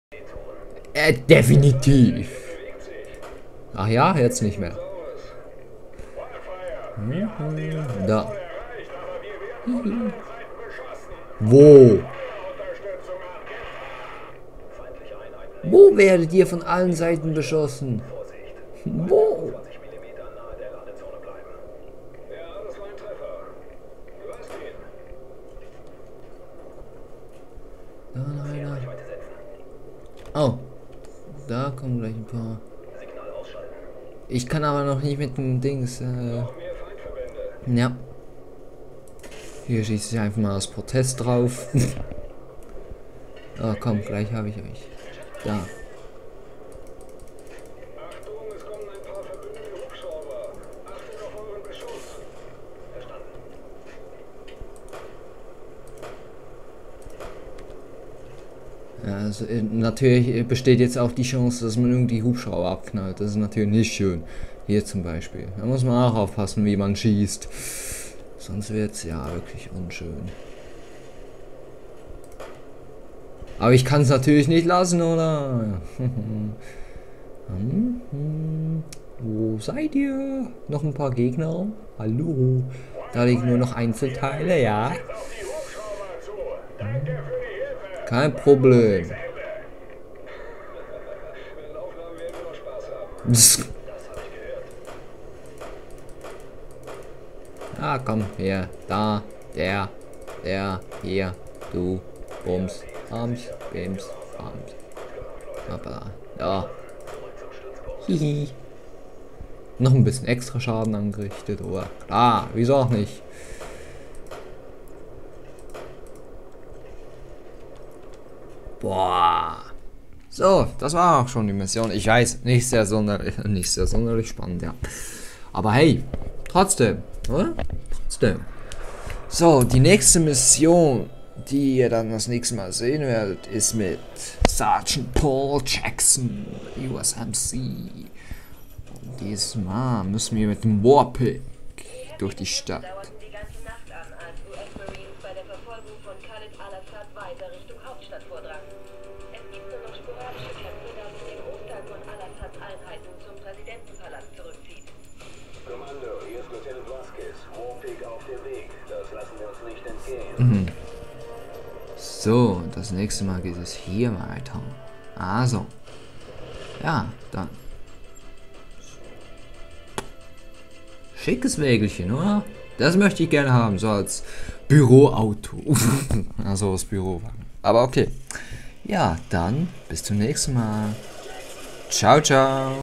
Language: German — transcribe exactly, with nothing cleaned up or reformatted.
Äh, definitiv. Ach ja, jetzt nicht mehr. Mhm. Da. Mhm. Wo? Wo werdet ihr von allen Seiten beschossen? Wo? Da noch einer. Oh. Da kommen gleich ein paar. Ich kann aber noch nicht mit dem Dings. Äh ja. Hier schieße ich einfach mal das Protest drauf. Ah, komm, gleich habe ich euch. Da. Ja, also, äh, natürlich besteht jetzt auch die Chance, dass man irgendwie Hubschrauber abknallt. Das ist natürlich nicht schön. Hier zum Beispiel. Da muss man auch aufpassen, wie man schießt. Sonst wird es ja wirklich unschön. Aber ich kann es natürlich nicht lassen, oder? hm, hm. Wo seid ihr? Noch ein paar Gegner? Hallo? Da liegen nur noch Einzelteile, ja? Hm. Kein Problem. Ah, komm, hier, da, der, der, hier, du, Bums, Bums, Bims, Bums. Hoppala, ja. Hihi. Noch ein bisschen extra Schaden angerichtet, oder? Klar, wieso auch nicht? Boah. So, das war auch schon die Mission. Ich weiß, nicht sehr sonderlich, nicht sehr sonderlich spannend, ja. Aber hey, trotzdem, oder? Trotzdem. So, die nächste Mission, die ihr dann das nächste Mal sehen werdet, ist mit Sergeant Paul Jackson, U S M C. Und dieses Mal müssen wir mit dem Warpig durch die Stadt. Mhm. So, das nächste Mal geht es hier weiter. Also. Ja, dann. Schickes Wägelchen, oder? Das möchte ich gerne haben, so als Büroauto. Also das Bürowagen. Aber okay. Ja, dann bis zum nächsten Mal. Ciao, ciao.